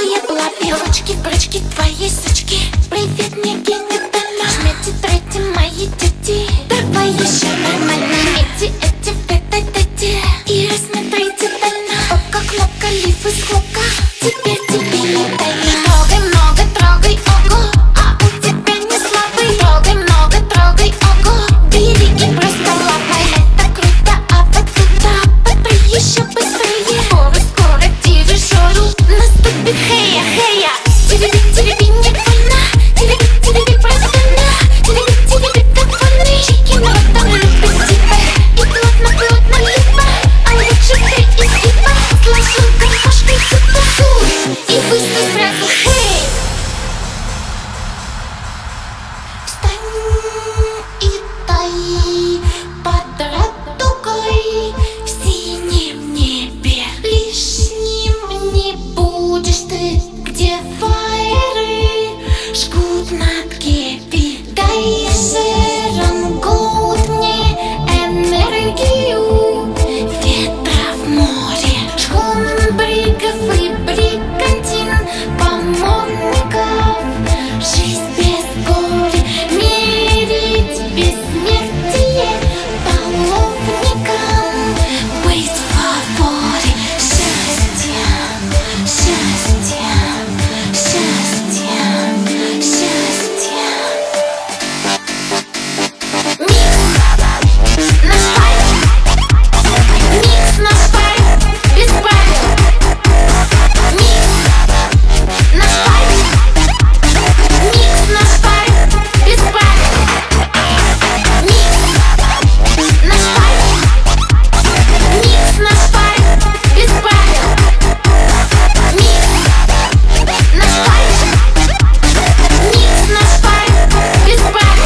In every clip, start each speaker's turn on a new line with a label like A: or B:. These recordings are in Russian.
A: я была белочки, брачки твоей сучки. Привет, мне генитально. Жмите, тройте мои тети. Давай еще нормально. Эти, эти, и рассмотрите дально. Око, кнопка, лиф из хлопка. Теперь тебе не тайна. Трогай много, трогай, ого. А у тебя не слабый. Трогай много, трогай, ого. Бери и просто лапай. Это круто, а вот туда подпри еще быстрее. Скоро дирижеру наступит хея, хея. Тереби, тереби, не больно. Тереби, тереби, просто на. Тереби, тереби, как фоны. Чики на там любит тебя. И плотно, плотно липа. А лучше ты из хипа. Сложил гармошкой цепу. И выставь сразу хей. Встань и тай под радугой в синем небе. Лишним не будешь ты, где фаеры жгут над кепи. Дай жиром гудни энергию ветра в море. Шхун бригов и бригантин помощников. Жизнь без горя, мерить бессмертие половникам. Быть в фаворе счастья, счастья, счастья, счастья. Микс наш парень, без правил. Микс наш парень, микс наш парень, без правил. Микс наш парень, микс наш парень, без правил. Микс наш парень, микс наш парень, без правил.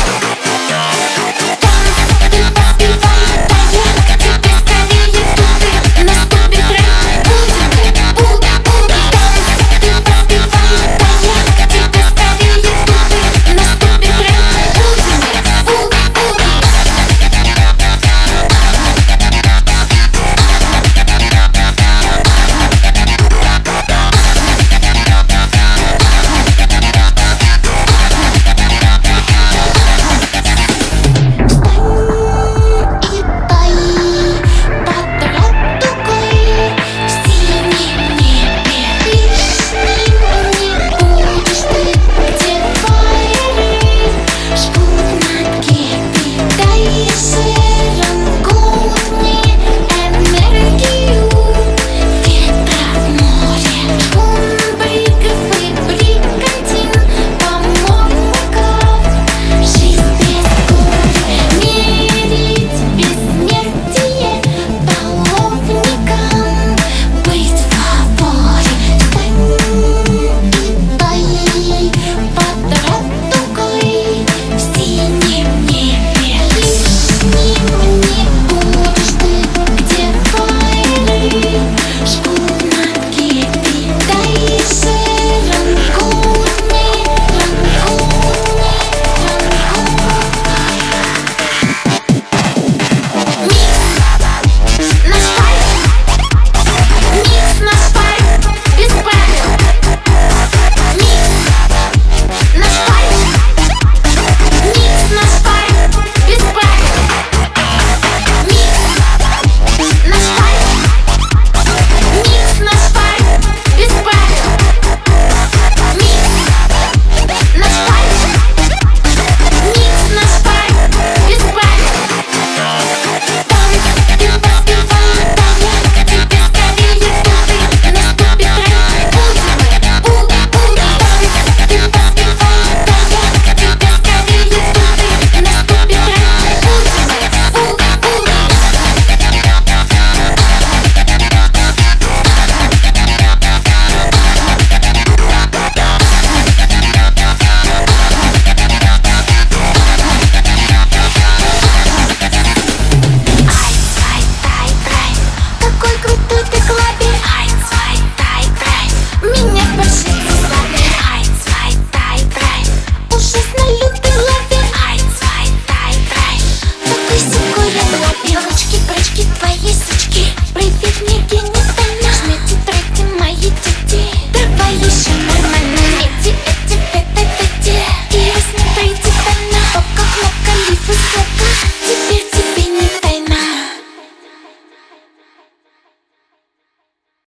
A: Белочки, брачки твоей сучки.